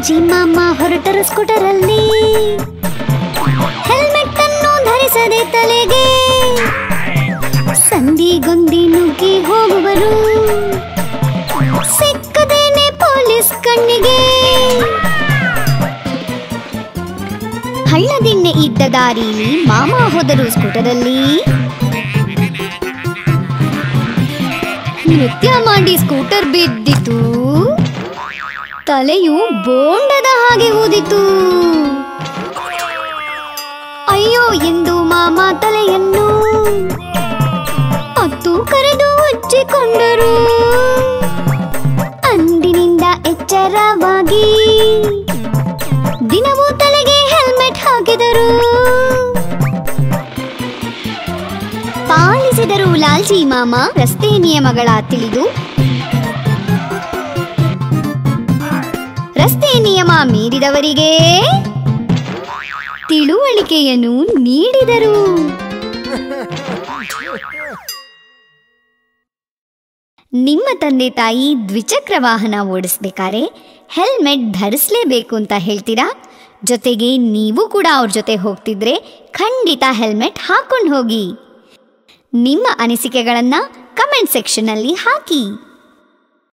ಲಾಲ್ಜಿ ಮಾಮ ಹೊರಟರು ಸ್ಕೂಟರಲ್ಲಿ, ಹೆಲ್ಮೆಟ್ ಅನ್ನು ಧರಿಸದೆ ತಲೆಗೆ, ಸಂದಿಗೊಂದಿ ನುಗ್ಗಿ ಹೋಗುವರು, ಸಿಕ್ಕದೇನೆ ಪೊಲೀಸ್ ಕಣ್ಣಿಗೆ. ಹಳ್ಳದಿಣ್ಣೆ ಇದ್ದ ದಾರಿಲಿ ಮಾಮ ಹೋದರು ಸ್ಕೂಟರಲ್ಲಿ, ನೃತ್ಯ ಮಾಡಿ ಸ್ಕೂಟರ್ ಬಿದ್ದಿತು, ತಲೆಯು ಬೋಂಡದ ಹಾಗೆ ಊದಿತು. ಅಯ್ಯೋ ಎಂದು ಮಾಮ ತಲೆಯನ್ನು ಅತ್ತು ಕರೆದು ಉಜ್ಜಿಕೊಂಡರು. ಅಂದಿನಿಂದ ಎಚ್ಚರವಾಗಿ ದಿನವೂ ತಲೆಗೆ ಹೆಲ್ಮೆಟ್ ಹಾಕಿದರು. ಪಾಲಿಸಿದರು ಲಾಲ್ಜಿ ಮಾಮ ರಸ್ತೆ ನಿಯಮಗಳ ತಿಳಿದು, ರಸ್ತೆ ನಿಯಮ ಮೀರಿದವರಿಗೆ ತಿಳುವಳಿಕೆಯನ್ನು ನೀಡಿದರು. ನಿಮ್ಮ ತಂದೆ ತಾಯಿ ದ್ವಿಚಕ್ರ ವಾಹನ ಓಡಿಸ್ಬೇಕಾದ್ರೆ ಹೆಲ್ಮೆಟ್ ಧರಿಸಲೇಬೇಕು ಅಂತ ಹೇಳ್ತೀರಾ? ಜೊತೆಗೆ ನೀವು ಕೂಡ ಅವ್ರ ಜೊತೆ ಹೋಗ್ತಿದ್ರೆ ಖಂಡಿತ ಹೆಲ್ಮೆಟ್ ಹಾಕೊಂಡು ಹೋಗಿ. ನಿಮ್ಮ ಅನಿಸಿಕೆಗಳನ್ನು ಕಮೆಂಟ್ ಸೆಕ್ಷನ್ನಲ್ಲಿ ಹಾಕಿ.